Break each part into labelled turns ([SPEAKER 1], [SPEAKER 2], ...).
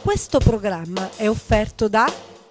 [SPEAKER 1] Questo programma è offerto da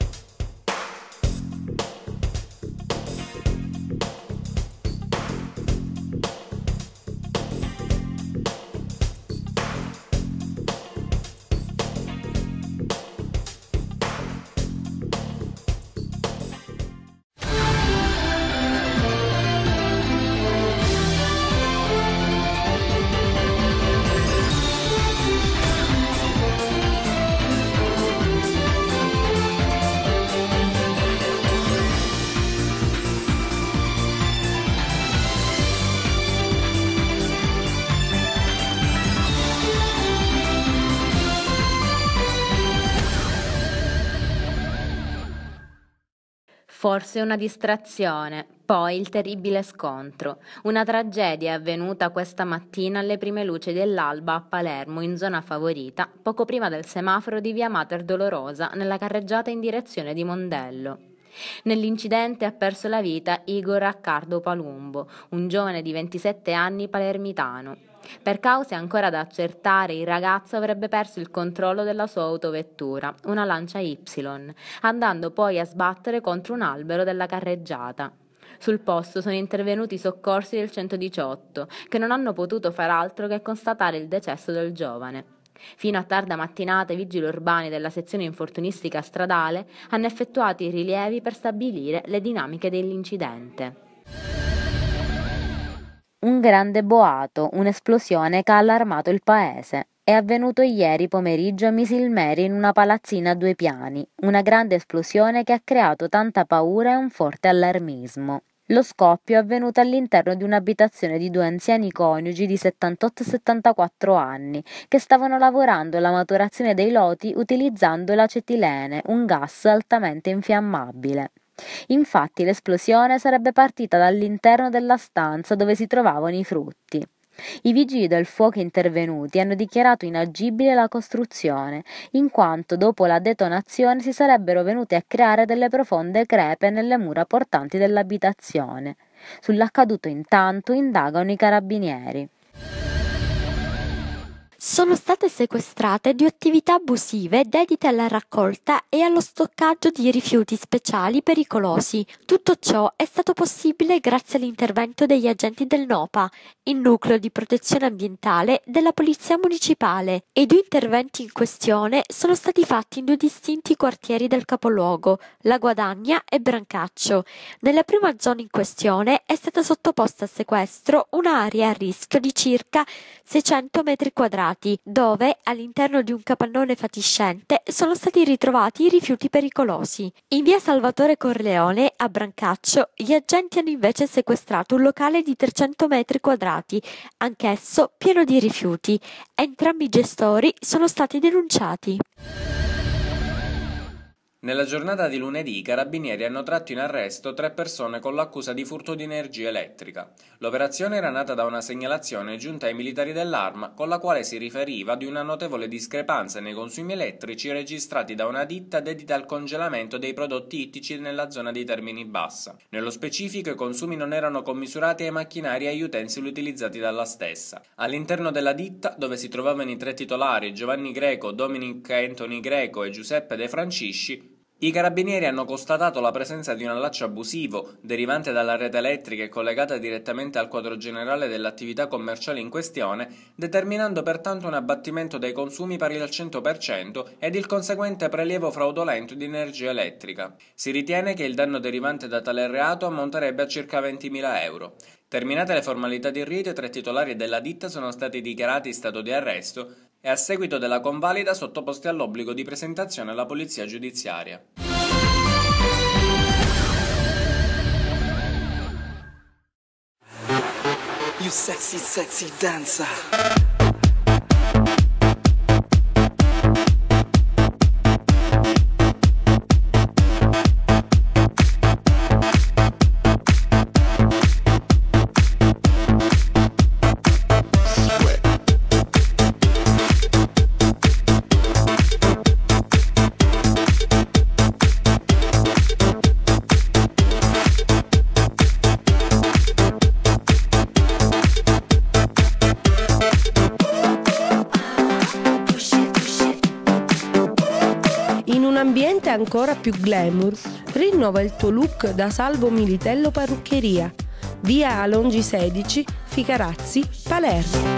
[SPEAKER 2] Forse una distrazione, poi il terribile scontro. Una tragedia è avvenuta questa mattina alle prime luci dell'alba a Palermo, in zona favorita, poco prima del semaforo di via Mater Dolorosa, nella carreggiata in direzione di Mondello. Nell'incidente ha perso la vita Igor Raccardo Palumbo, un giovane di 27 anni palermitano. Per cause ancora da accertare, il ragazzo avrebbe perso il controllo della sua autovettura, una Lancia Y, andando poi a sbattere contro un albero della carreggiata. Sul posto sono intervenuti i soccorsi del 118, che non hanno potuto far altro che constatare il decesso del giovane. Fino a tarda mattinata i vigili urbani della sezione infortunistica stradale hanno effettuato i rilievi per stabilire le dinamiche dell'incidente. Un grande boato, un'esplosione che ha allarmato il paese. È avvenuto ieri pomeriggio a Misilmeri in una palazzina a 2 piani, una grande esplosione che ha creato tanta paura e un forte allarmismo. Lo scoppio è avvenuto all'interno di un'abitazione di 2 anziani coniugi di 78 e 74 anni che stavano lavorando alla maturazione dei loti utilizzando l'acetilene, un gas altamente infiammabile. Infatti l'esplosione sarebbe partita dall'interno della stanza dove si trovavano i frutti. I vigili del fuoco intervenuti hanno dichiarato inagibile la costruzione, in quanto dopo la detonazione si sarebbero venute a creare delle profonde crepe nelle mura portanti dell'abitazione. Sull'accaduto intanto indagano i carabinieri.
[SPEAKER 3] Sono state sequestrate 2 attività abusive dedite alla raccolta e allo stoccaggio di rifiuti speciali pericolosi. Tutto ciò è stato possibile grazie all'intervento degli agenti del NOPA, il nucleo di protezione ambientale della Polizia Municipale, e i 2 interventi in questione sono stati fatti in 2 distinti quartieri del capoluogo, La Guadagna e Brancaccio. Nella prima zona in questione è stata sottoposta a sequestro un'area a rischio di circa 600 metri quadrati, dove all'interno di un capannone fatiscente sono stati ritrovati i rifiuti pericolosi. In via Salvatore Corleone, a Brancaccio, gli agenti hanno invece sequestrato un locale di 300 metri quadrati, anch'esso pieno di rifiuti. Entrambi i gestori sono stati denunciati.
[SPEAKER 4] Nella giornata di lunedì i carabinieri hanno tratto in arresto 3 persone con l'accusa di furto di energia elettrica. L'operazione era nata da una segnalazione giunta ai militari dell'Arma con la quale si riferiva di una notevole discrepanza nei consumi elettrici registrati da una ditta dedita al congelamento dei prodotti ittici nella zona dei Termini Bassa. Nello specifico i consumi non erano commisurati ai macchinari e agli utensili utilizzati dalla stessa. All'interno della ditta, dove si trovavano i 3 titolari Giovanni Greco, Dominic Anthony Greco e Giuseppe De Francisci, i carabinieri hanno constatato la presenza di un allaccio abusivo, derivante dalla rete elettrica e collegata direttamente al quadro generale dell'attività commerciale in questione, determinando pertanto un abbattimento dei consumi pari al 100% ed il conseguente prelievo fraudolento di energia elettrica. Si ritiene che il danno derivante da tale reato ammonterebbe a circa 20.000 euro. Terminate le formalità di rito, i 3 titolari della ditta sono stati dichiarati in stato di arresto e a seguito della convalida sottoposti all'obbligo di presentazione alla polizia giudiziaria.
[SPEAKER 5] You sexy, sexy dancer.
[SPEAKER 1] ambiente ancora più glamour, rinnova il tuo look da Salvo Militello Parruccheria. Via Alongi 16, Ficarazzi, Palermo.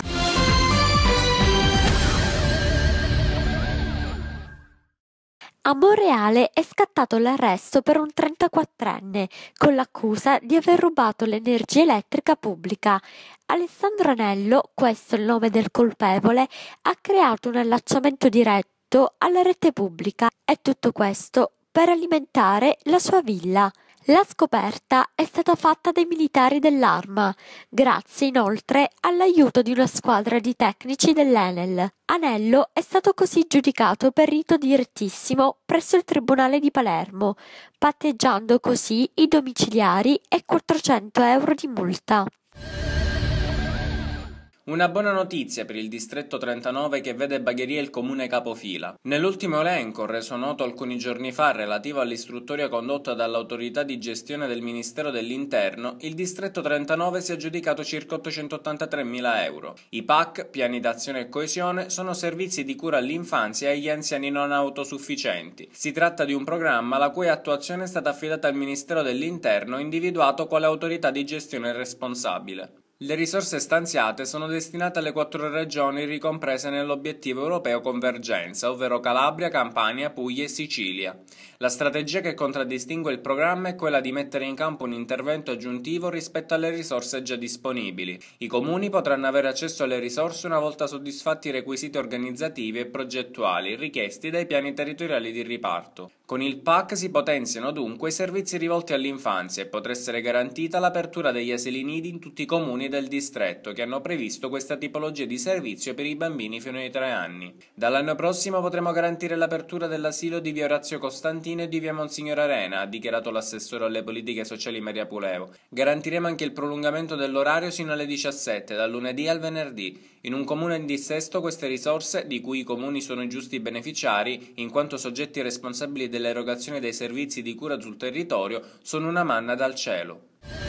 [SPEAKER 3] A Monreale è scattato l'arresto per un 34enne con l'accusa di aver rubato l'energia elettrica pubblica. Alessandro Anello, questo è il nome del colpevole, ha creato un allacciamento diretto alla rete pubblica e tutto questo per alimentare la sua villa. La scoperta è stata fatta dai militari dell'Arma, grazie inoltre all'aiuto di una squadra di tecnici dell'Enel. Anello è stato così giudicato per rito direttissimo presso il Tribunale di Palermo, patteggiando così i domiciliari e 400 euro di multa.
[SPEAKER 4] Una buona notizia per il distretto 39 che vede Bagheria il comune capofila. Nell'ultimo elenco, reso noto alcuni giorni fa relativo all'istruttoria condotta dall'autorità di gestione del Ministero dell'Interno, il distretto 39 si è aggiudicato circa 883.000 euro. I PAC, piani d'azione e coesione, sono servizi di cura all'infanzia e agli anziani non autosufficienti. Si tratta di un programma la cui attuazione è stata affidata al Ministero dell'Interno, individuato quale autorità di gestione responsabile. Le risorse stanziate sono destinate alle 4 regioni ricomprese nell'obiettivo europeo Convergenza, ovvero Calabria, Campania, Puglia e Sicilia. La strategia che contraddistingue il programma è quella di mettere in campo un intervento aggiuntivo rispetto alle risorse già disponibili. I comuni potranno avere accesso alle risorse una volta soddisfatti i requisiti organizzativi e progettuali richiesti dai piani territoriali di riparto. Con il PAC si potenziano dunque i servizi rivolti all'infanzia e potrà essere garantita l'apertura degli asili nidi in tutti i comuni del distretto che hanno previsto questa tipologia di servizio per i bambini fino ai 3 anni. Dall'anno prossimo potremo garantire l'apertura dell'asilo di via Orazio Costantino e di via Monsignor Arena, ha dichiarato l'assessore alle politiche sociali Maria Pulevo. Garantiremo anche il prolungamento dell'orario sino alle 17, dal lunedì al venerdì. In un comune in dissesto queste risorse, di cui i comuni sono i giusti beneficiari, in quanto soggetti responsabili dell'erogazione dei servizi di cura sul territorio, sono una manna dal cielo.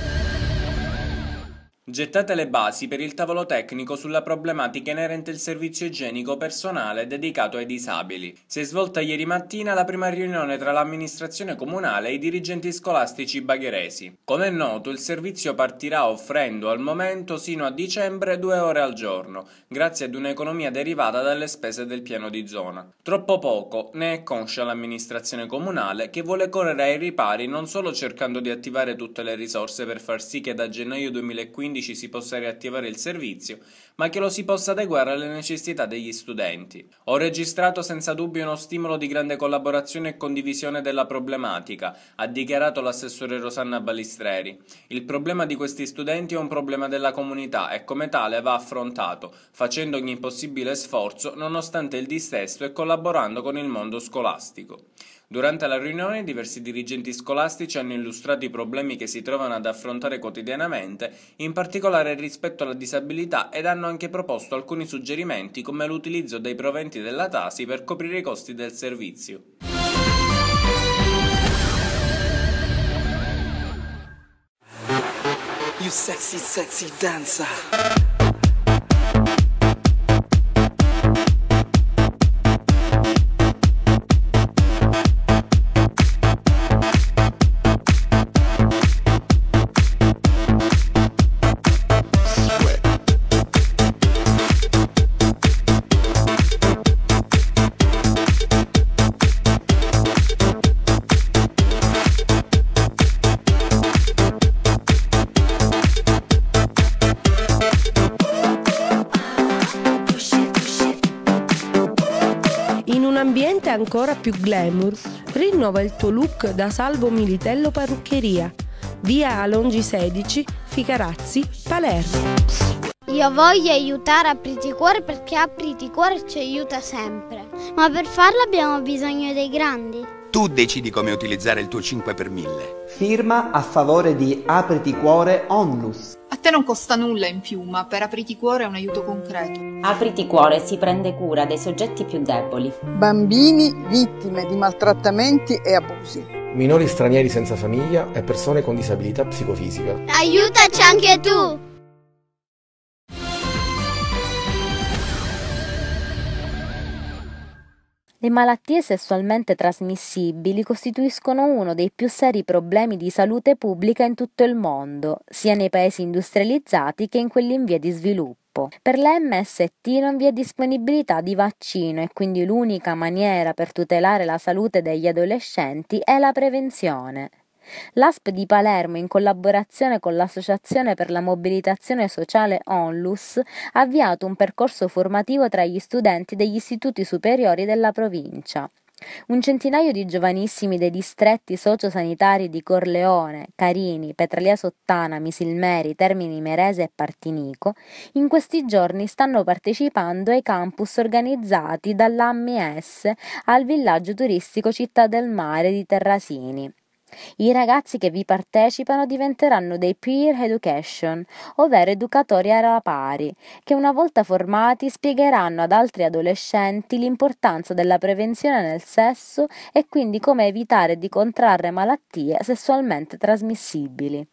[SPEAKER 4] Gettate le basi per il tavolo tecnico sulla problematica inerente il servizio igienico personale dedicato ai disabili. Si è svolta ieri mattina la prima riunione tra l'amministrazione comunale e i dirigenti scolastici bagheresi. Come è noto, il servizio partirà offrendo al momento sino a dicembre 2 ore al giorno, grazie ad un'economia derivata dalle spese del piano di zona. Troppo poco ne è conscia l'amministrazione comunale, che vuole correre ai ripari non solo cercando di attivare tutte le risorse per far sì che da gennaio 2015 si possa riattivare il servizio, ma che lo si possa adeguare alle necessità degli studenti. Ho registrato senza dubbio uno stimolo di grande collaborazione e condivisione della problematica, ha dichiarato l'assessore Rosanna Balistreri. Il problema di questi studenti è un problema della comunità e come tale va affrontato, facendo ogni possibile sforzo nonostante il dissesto e collaborando con il mondo scolastico. Durante la riunione diversi dirigenti scolastici hanno illustrato i problemi che si trovano ad affrontare quotidianamente, in particolare rispetto alla disabilità, ed hanno anche proposto alcuni suggerimenti come l'utilizzo dei proventi della Tasi per coprire i costi del servizio.
[SPEAKER 5] You sexy, sexy dancer.
[SPEAKER 1] Ambiente ancora più glamour, rinnova il tuo look da Salvo Militello Parruccheria. Via Alongi 16, Ficarazzi, Palermo.
[SPEAKER 6] Io voglio aiutare Apriti Cuore perché Apriti Cuore ci aiuta sempre. Ma per farlo abbiamo bisogno dei grandi.
[SPEAKER 7] Tu decidi come utilizzare il tuo 5 per 1000.
[SPEAKER 8] Firma a favore di Apriti Cuore Onlus.
[SPEAKER 9] A te non costa nulla in più, ma per Apriti Cuore è un aiuto concreto.
[SPEAKER 10] Apriti Cuore si prende cura dei soggetti più deboli.
[SPEAKER 11] Bambini vittime di maltrattamenti e abusi.
[SPEAKER 12] Minori stranieri senza famiglia e persone con disabilità psicofisica.
[SPEAKER 6] Aiutaci anche tu!
[SPEAKER 2] Le malattie sessualmente trasmissibili costituiscono uno dei più seri problemi di salute pubblica in tutto il mondo, sia nei paesi industrializzati che in quelli in via di sviluppo. Per la MST non vi è disponibilità di vaccino e quindi l'unica maniera per tutelare la salute degli adolescenti è la prevenzione. L'ASP di Palermo, in collaborazione con l'Associazione per la Mobilitazione Sociale Onlus, ha avviato un percorso formativo tra gli studenti degli istituti superiori della provincia. Un centinaio di giovanissimi dei distretti sociosanitari di Corleone, Carini, Petralia Sottana, Misilmeri, Termini Imerese e Partinico in questi giorni stanno partecipando ai campus organizzati dall'AMS al villaggio turistico Città del Mare di Terrasini. I ragazzi che vi partecipano diventeranno dei peer education, ovvero educatori alla pari, che una volta formati spiegheranno ad altri adolescenti l'importanza della prevenzione nel sesso e quindi come evitare di contrarre malattie sessualmente trasmissibili.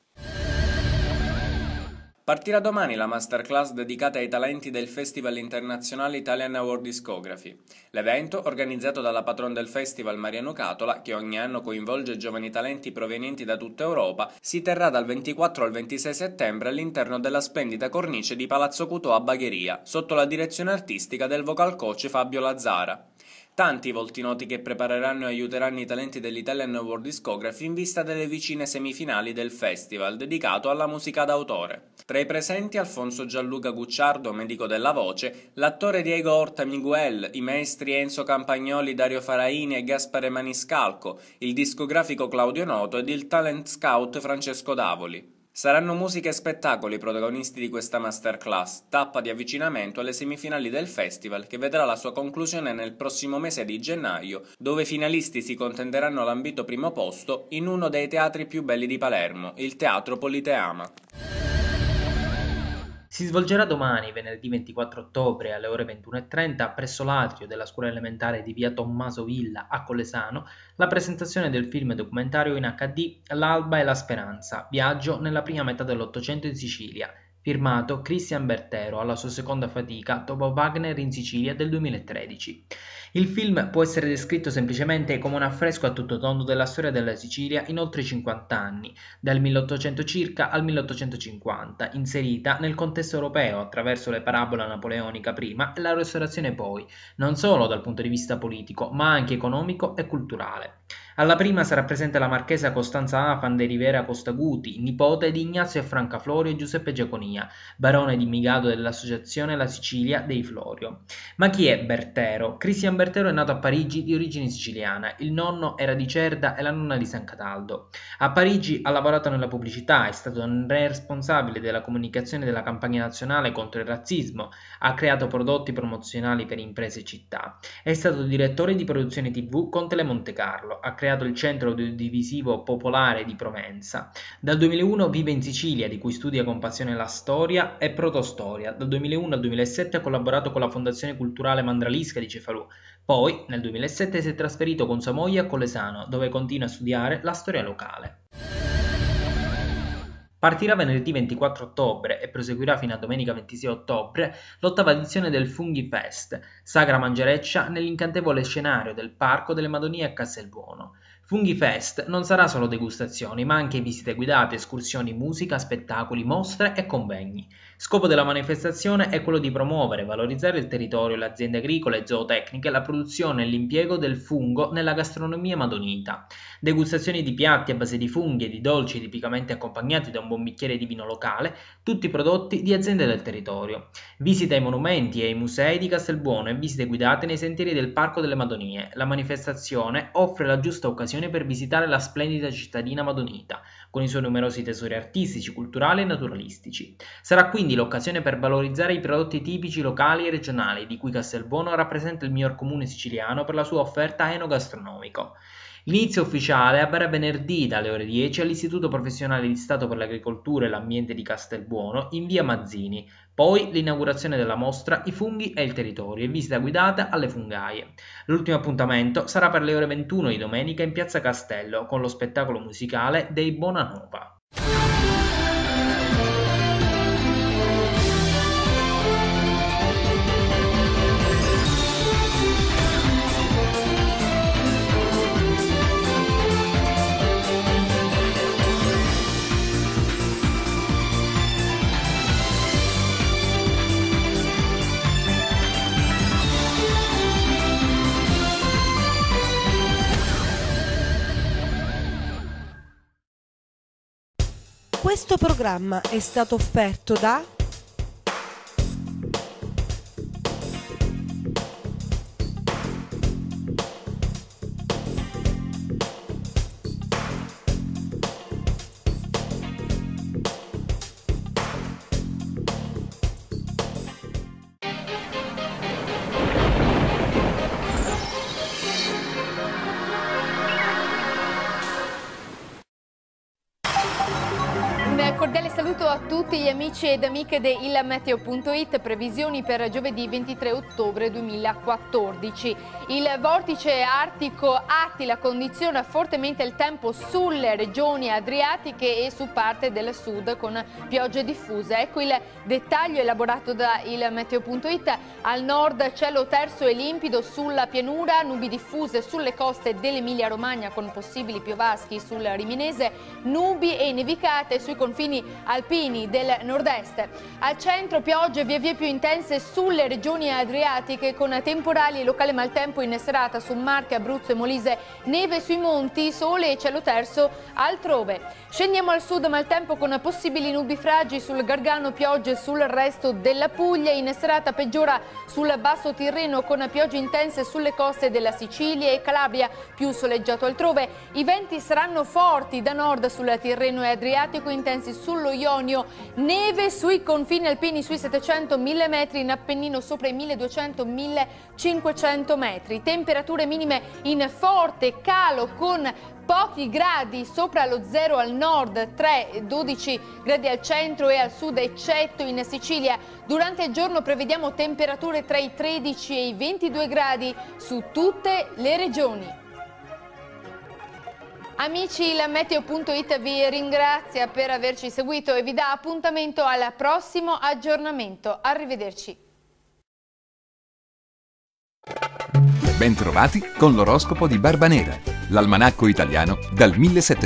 [SPEAKER 4] Partirà domani la masterclass dedicata ai talenti del Festival Internazionale Italian World Discography. L'evento, organizzato dalla patron del festival Mariano Catola, che ogni anno coinvolge giovani talenti provenienti da tutta Europa, si terrà dal 24 al 26 settembre all'interno della splendida cornice di Palazzo Cutò a Bagheria, sotto la direzione artistica del vocal coach Fabio Lazzara. Tanti i volti noti che prepareranno e aiuteranno i talenti dell'Italian World Discography in vista delle vicine semifinali del festival dedicato alla musica d'autore. Tra i presenti Alfonso Gianluca Gucciardo, medico della voce, l'attore Diego Orta Miguel, i maestri Enzo Campagnoli, Dario Faraini e Gaspare Maniscalco, il discografico Claudio Noto ed il talent scout Francesco Davoli. Saranno musica e spettacoli i protagonisti di questa masterclass, tappa di avvicinamento alle semifinali del festival che vedrà la sua conclusione nel prossimo mese di gennaio, dove i finalisti si contenderanno l'ambito primo posto in uno dei teatri più belli di Palermo, il Teatro Politeama.
[SPEAKER 13] Si svolgerà domani, venerdì 24 ottobre, alle ore 21:30, presso l'atrio della scuola elementare di via Tommaso Villa a Collesano, la presentazione del film documentario in HD L'alba e la speranza, viaggio nella prima metà dell'Ottocento in Sicilia, firmato Christian Bertero alla sua seconda fatica dopo Wagner in Sicilia del 2013. Il film può essere descritto semplicemente come un affresco a tutto tondo della storia della Sicilia in oltre 50 anni, dal 1800 circa al 1850, inserita nel contesto europeo attraverso le parabole napoleonica prima e la Restaurazione poi, non solo dal punto di vista politico, ma anche economico e culturale. Alla prima sarà presente la marchesa Costanza Afan de Rivera Costaguti, nipote di Ignazio e Franca Florio e Giuseppe Giaconia, barone di Migado dell'associazione La Sicilia dei Florio. Ma chi è Bertero? Christian Bertero è nato a Parigi di origine siciliana, il nonno era di Cerda e la nonna di San Cataldo. A Parigi ha lavorato nella pubblicità, è stato un responsabile della comunicazione della campagna nazionale contro il razzismo, ha creato prodotti promozionali per imprese e città, è stato direttore di produzione TV con Telemonte Carlo, ha creato il centro audiovisivo popolare di Provenza. Dal 2001 vive in Sicilia, di cui studia con passione la storia e protostoria. Dal 2001 al 2007 ha collaborato con la Fondazione Culturale Mandralisca di Cefalù. Poi, nel 2007, si è trasferito con sua moglie a Collesano, dove continua a studiare la storia locale. Partirà venerdì 24 ottobre e proseguirà fino a domenica 26 ottobre l'8ª edizione del Funghi Fest, sagra mangereccia nell'incantevole scenario del Parco delle Madonie a Castelbuono. Funghi Fest non sarà solo degustazioni, ma anche visite guidate, escursioni, musica, spettacoli, mostre e convegni. Scopo della manifestazione è quello di promuovere e valorizzare il territorio, le aziende agricole e zootecniche, la produzione e l'impiego del fungo nella gastronomia madonita. Degustazioni di piatti a base di funghi e di dolci tipicamente accompagnati da un buon bicchiere di vino locale, tutti prodotti di aziende del territorio. Visite ai monumenti e ai musei di Castelbuono e visite guidate nei sentieri del Parco delle Madonie. La manifestazione offre la giusta occasione per visitare la splendida cittadina madonita, con i suoi numerosi tesori artistici, culturali e naturalistici. Sarà quindi l'occasione per valorizzare i prodotti tipici locali e regionali, di cui Castelbuono rappresenta il miglior comune siciliano per la sua offerta enogastronomico. L'inizio ufficiale avverrà venerdì dalle ore 10 all'Istituto Professionale di Stato per l'Agricoltura e l'Ambiente di Castelbuono in via Mazzini, poi l'inaugurazione della mostra I funghi e il territorio e visita guidata alle fungaie. L'ultimo appuntamento sarà per le ore 21 di domenica in piazza Castello con lo spettacolo musicale dei Bonanova.
[SPEAKER 1] Questo programma è stato offerto da
[SPEAKER 14] Cordiale saluto a tutti gli amici ed amiche di ilmeteo.it, previsioni per giovedì 23 ottobre 2014. Il vortice artico Attila condiziona fortemente il tempo sulle regioni adriatiche e su parte del sud con piogge diffuse. Ecco il dettaglio elaborato da ilmeteo.it. Al nord cielo terso e limpido sulla pianura, nubi diffuse sulle coste dell'Emilia Romagna con possibili piovaschi sul Riminese, nubi e nevicate sui confini alpini del nord-est. Al centro piogge via via più intense sulle regioni adriatiche con temporali e locale maltempo in serata su Marche, Abruzzo e Molise, neve sui monti, sole e cielo terzo altrove. Scendiamo al sud, maltempo con possibili nubifragi sul Gargano, piogge sul resto della Puglia. In serata peggiora sul basso Tirreno con piogge intense sulle coste della Sicilia e Calabria, più soleggiato altrove. I venti saranno forti da nord sul Tirreno e Adriatico, intensi sullo Ionio, neve sui confini alpini sui 700-1000 metri, in Appennino sopra i 1200-1500 metri. Temperature minime in forte calo con pochi gradi sopra lo zero al nord, 3-12 gradi al centro e al sud, eccetto in Sicilia. Durante il giorno prevediamo temperature tra i 13 e i 22 gradi su tutte le regioni. Amici, il meteo.it vi ringrazia per averci seguito e vi dà appuntamento al prossimo aggiornamento. Arrivederci.
[SPEAKER 15] Bentrovati con l'oroscopo di Barbanera, l'almanacco italiano dal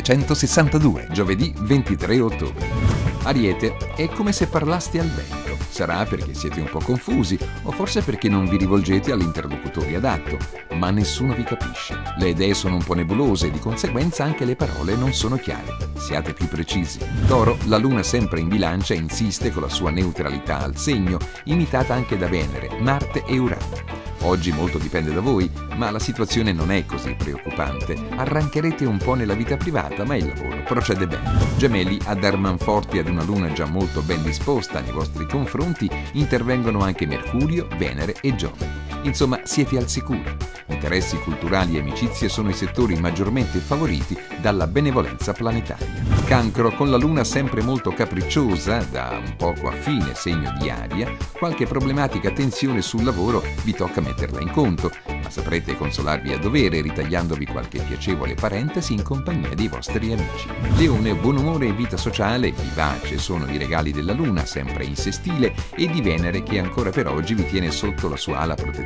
[SPEAKER 15] 1762, giovedì 23 ottobre. Ariete, è come se parlasti al vento. Sarà perché siete un po' confusi o forse perché non vi rivolgete all'interlocutore adatto, ma nessuno vi capisce. Le idee sono un po' nebulose e di conseguenza anche le parole non sono chiare. Siate più precisi. Toro, la luna sempre in bilancia insiste con la sua neutralità al segno, imitata anche da Venere, Marte e Urano. Oggi molto dipende da voi, ma la situazione non è così preoccupante. Arrancherete un po' nella vita privata, ma il lavoro procede bene. Gemelli, a dar manforti ad una luna già molto ben disposta nei vostri confronti, intervengono anche Mercurio, Venere e Giove. Insomma, siete al sicuro. Interessi culturali e amicizie sono i settori maggiormente favoriti dalla benevolenza planetaria. Cancro, con la luna sempre molto capricciosa, da un poco affine segno di aria, qualche problematica tensione sul lavoro vi tocca metterla in conto, ma saprete consolarvi a dovere ritagliandovi qualche piacevole parentesi in compagnia dei vostri amici. Leone, buon umore e vita sociale vivace sono i regali della luna, sempre in sestile, e di Venere che ancora per oggi vi tiene sotto la sua ala protettrice.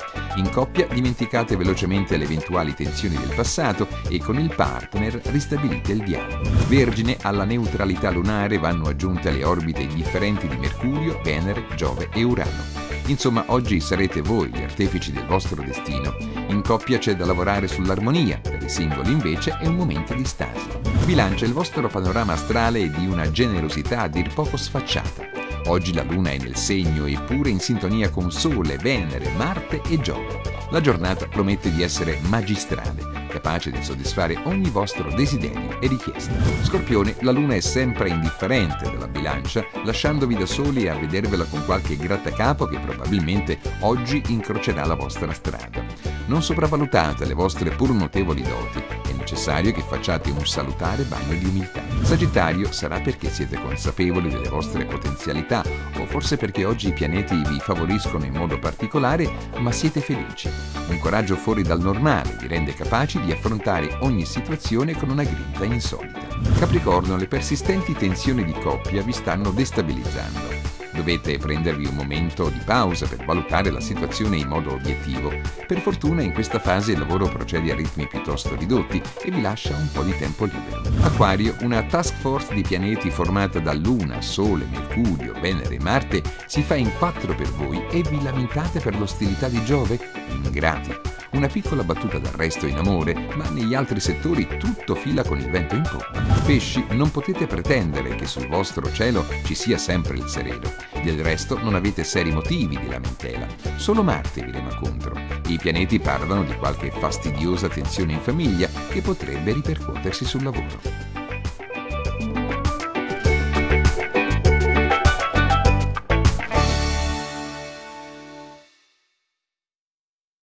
[SPEAKER 15] In coppia dimenticate velocemente le eventuali tensioni del passato e con il partner ristabilite il dialogo. Vergine, alla neutralità lunare vanno aggiunte le orbite indifferenti di Mercurio, Venere, Giove e Urano. Insomma, oggi sarete voi gli artefici del vostro destino. In coppia c'è da lavorare sull'armonia, per i singoli invece è un momento di stasi. Bilancia, il vostro panorama astrale è di una generosità a dir poco sfacciata. Oggi la luna è nel segno eppure in sintonia con Sole, Venere, Marte e Giove. La giornata promette di essere magistrale, capace di soddisfare ogni vostro desiderio e richiesta. Scorpione, la luna è sempre indifferente dalla bilancia, lasciandovi da soli a vedervela con qualche grattacapo che probabilmente oggi incrocerà la vostra strada. Non sopravvalutate le vostre pur notevoli doti, è necessario che facciate un salutare bagno di umiltà. Sagittario, sarà perché siete consapevoli delle vostre potenzialità o forse perché oggi i pianeti vi favoriscono in modo particolare, ma siete felici. Un coraggio fuori dal normale vi rende capaci di affrontare ogni situazione con una grinta insolita. Capricorno, le persistenti tensioni di coppia vi stanno destabilizzando. Dovete prendervi un momento di pausa per valutare la situazione in modo obiettivo. Per fortuna in questa fase il lavoro procede a ritmi piuttosto ridotti e vi lascia un po' di tempo libero. Acquario, una task force di pianeti formata da Luna, Sole, Mercurio, Venere e Marte si fa in 4 per voi e vi lamentate per l'ostilità di Giove? Ingrati. una piccola battuta d'arresto in amore, ma negli altri settori tutto fila con il vento in poppa. Pesci, non potete pretendere che sul vostro cielo ci sia sempre il sereno. Del resto non avete seri motivi di lamentela. Solo Marte vi rema contro. I pianeti parlano di qualche fastidiosa tensione in famiglia che potrebbe ripercuotersi sul lavoro.